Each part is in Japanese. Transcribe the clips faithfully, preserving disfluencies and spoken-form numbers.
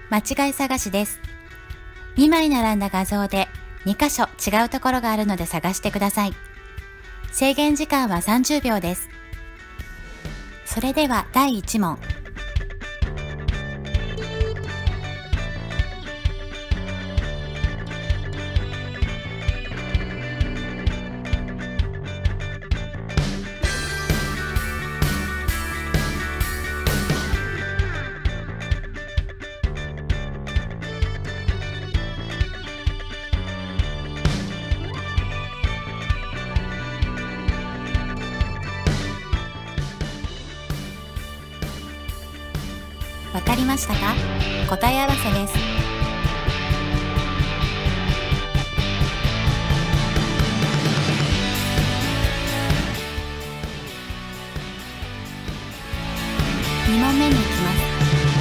間違い探しです。にまい並んだ画像でにかしょ違うところがあるので探してください。制限時間はさんじゅうびょうです。それではだいいちもん。わかりましたか？答え合わせです。にもんめに行きます。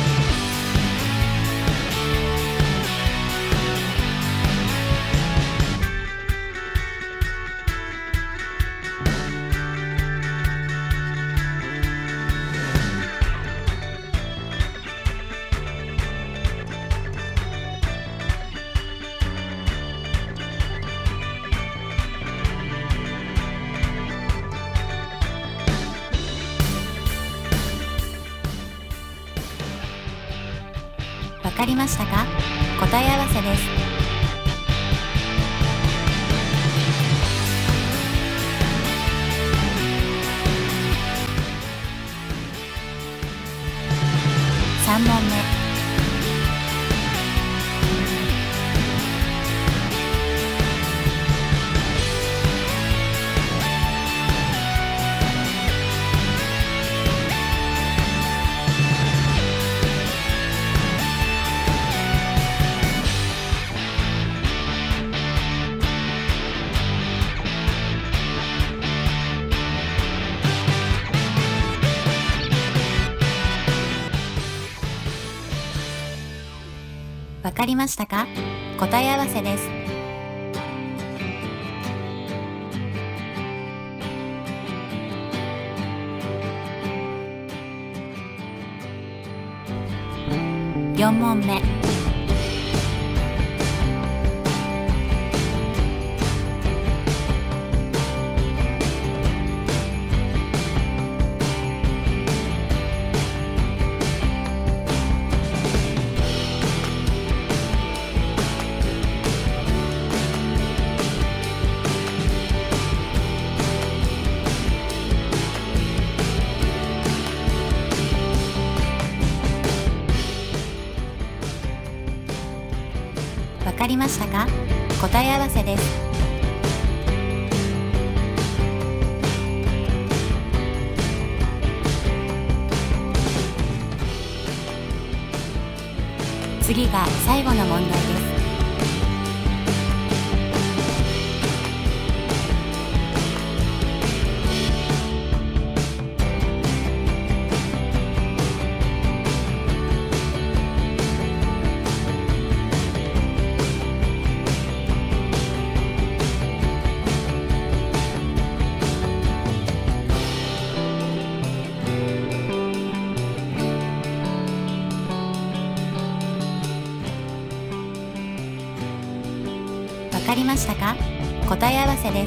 わかりましたか？答え合わせです。さんもんめ。わかりましたか？答え合わせです。よんもんめ。わかりましたか？答え合わせです。次が最後の問題です。わかりましたか？答え合わせです。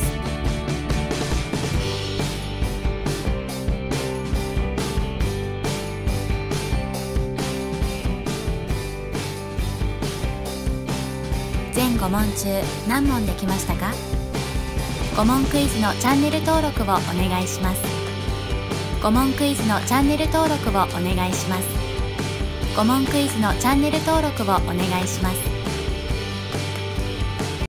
全ごもん中何問できましたか？ごもんクイズのチャンネル登録をお願いします。ごもんクイズのチャンネル登録をお願いします。ごもんクイズのチャンネル登録をお願いします。